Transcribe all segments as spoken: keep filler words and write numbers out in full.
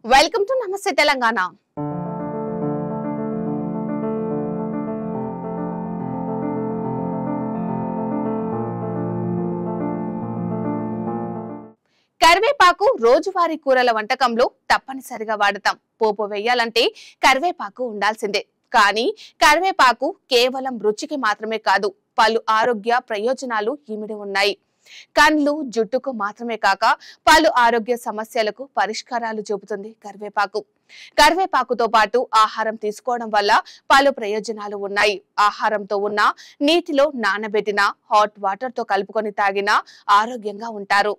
Welcome to నమస్తే తెలంగాణ. కరివేపాకు రోజువారీ కూరల వంటకంలో తప్పనిసరిగా వాడతాం. పోపు వేయాలంటే కరివేపాకు ఉండాల్సిందే. కానీ కరివేపాకు కేవలం రుచికి మాత్రమే కాదు, పలు ఆరోగ్య ప్రయోజనాలు ఇమిడి ఉన్నాయి. కండ్లు జుట్టుకు మాత్రమే కాక పలు ఆరోగ్య సమస్యలకు పరిష్కారాలు చూపుతుంది కరివేపాకు. కరివేపాకుతో పాటు ఆహారం తీసుకోవడం వల్ల పలు ప్రయోజనాలు ఉన్నాయి. ఆహారంతో ఉన్న నీటిలో నానబెట్టిన హాట్ వాటర్ తో కలుపుకొని తాగినా ఆరోగ్యంగా ఉంటారు.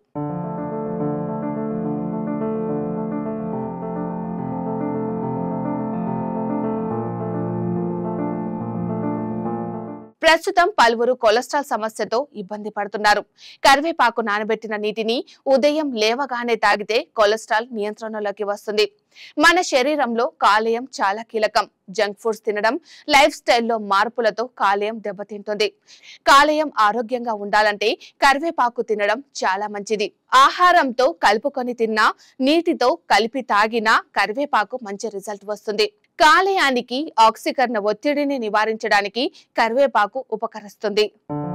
ప్రస్తుతం పలువురు కొలెస్ట్రాల్ సమస్యతో ఇబ్బంది పడుతున్నారు. కరివేపాకు నానబెట్టిన నీటిని ఉదయం లేవగానే తాగితే కొలెస్ట్రాల్ నియంత్రణలోకి వస్తుంది. మన శరీరంలో కాలేయం చాలా కీలకం. జంక్ ఫుడ్స్ తినడం, లైఫ్ స్టైల్లో మార్పులతో కాలేయం దెబ్బతింటుంది. కాలేయం ఆరోగ్యంగా ఉండాలంటే కరివేపాకు తినడం చాలా మంచిది. ఆహారంతో కలుపుకొని తిన్నా, నీటితో కలిపి తాగినా కరివేపాకు మంచి రిజల్ట్ వస్తుంది. కాలేయానికి ఆక్సీకరణ ఒత్తిడిని నివారించడానికి కరివేపాకు ఉపకరిస్తుంది.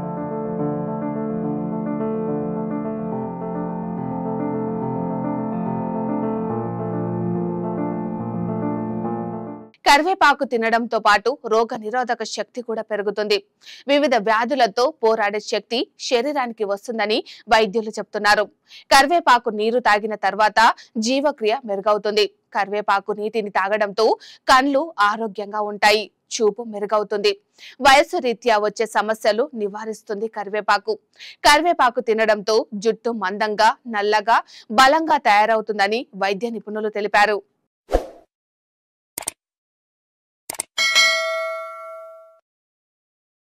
కరివేపాకు తినడంతో పాటు రోగ నిరోధక శక్తి కూడా పెరుగుతుంది. వివిధ వ్యాధులతో పోరాడే శక్తి శరీరానికి వస్తుందని వైద్యులు చెప్తున్నారు. కరివేపాకు నీరు తాగిన తర్వాత జీవక్రియ మెరుగవుతుంది. కరివేపాకు నీటిని తాగడంతో కళ్ళు ఆరోగ్యంగా ఉంటాయి, చూపు మెరుగవుతుంది. వయసు రీత్యా వచ్చే సమస్యలు నివారిస్తుంది కరివేపాకు. కరివేపాకు తినడంతో జుట్టు మందంగా, నల్లగా, బలంగా తయారవుతుందని వైద్య నిపుణులు తెలిపారు.